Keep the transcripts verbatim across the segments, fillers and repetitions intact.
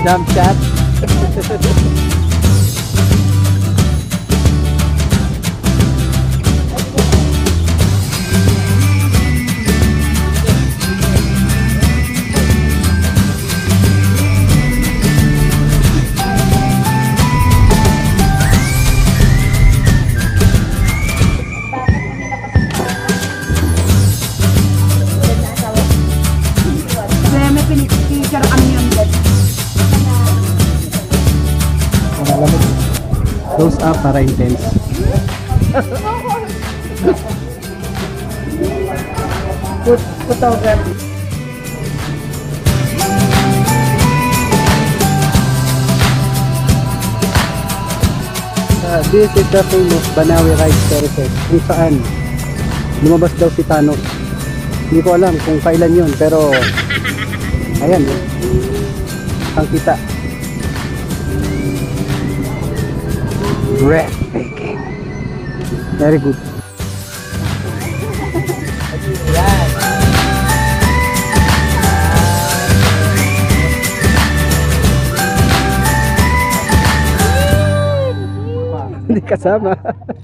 Jump shot. Close up para intense. Good photography. Uh, this is the famous Banawe Rice Terraces kung saan lumabas daw si Thanos. Hindi ko alam kung kailan yun, pero ayan eh, ang kita. Breathtaking. Very good. Hindi kasama.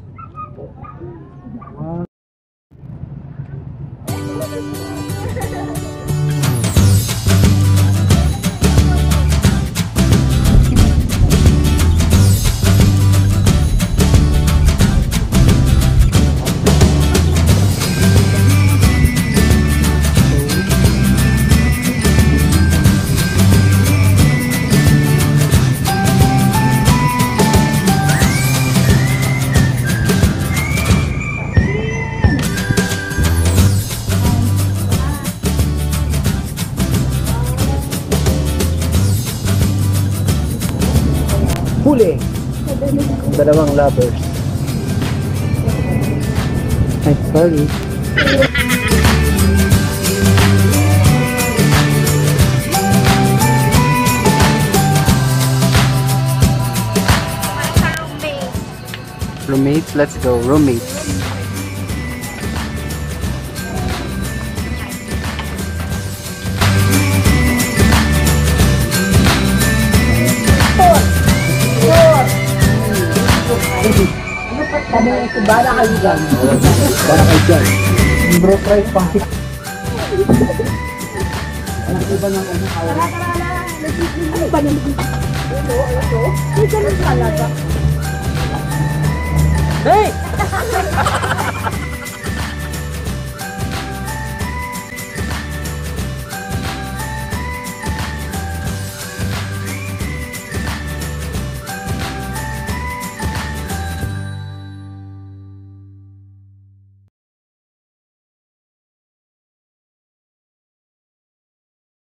Huli! Dalawang lovers. Ay, sorry. Roommates, let's go. Roommates. Kami ito, bala kayo dyan. Bala kayo dyan. Bro, try pang six. Anak iba ng ano kayo. Ano ba naman? Ito, ito. Ito lang talaga. Hey!